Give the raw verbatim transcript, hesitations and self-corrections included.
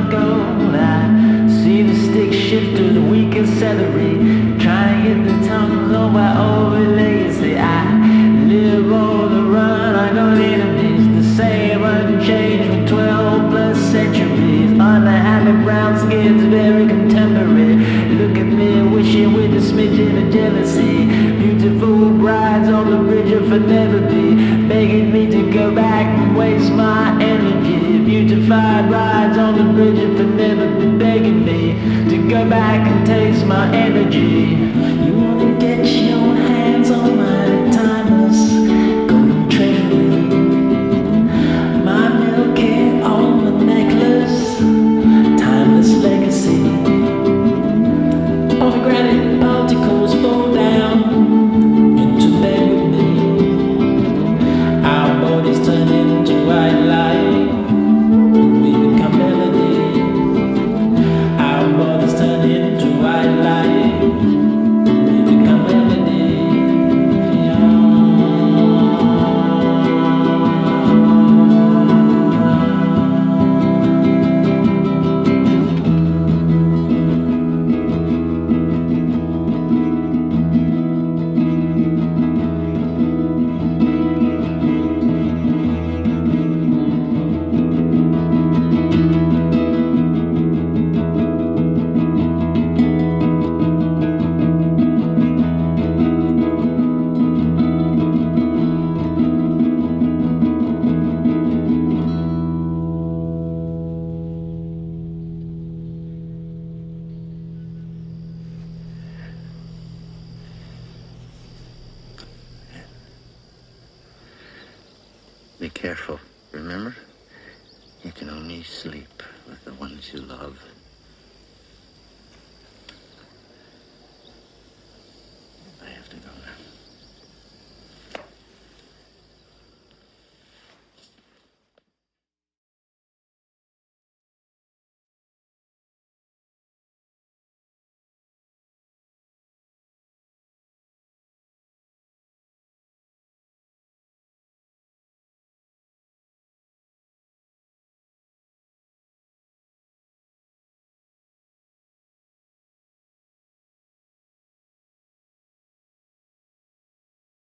gold. I see the stick shifters, weak and celery, trying to get the tongues over overlays. I live on the run, I got enemies, the same unchanged for twelve plus centuries. Unhappy brown skins, very contemporary. Look at me, wishing with a smidgen of jealousy. Beautiful brides on the bridge of fidelity, begging me to go back and waste my energy. Beautified brides on the bridge of fidelity, begging me to go back and taste my energy. You wanna get your hands on my timeless golden treasury, my milky almond necklace, timeless legacy. Pomegranate particles fall down into bed with me. Our bodies turn into white light, and we become melody. Our bodies turn into white light, and we become melody. Be careful, remember? You can only sleep with the ones you love.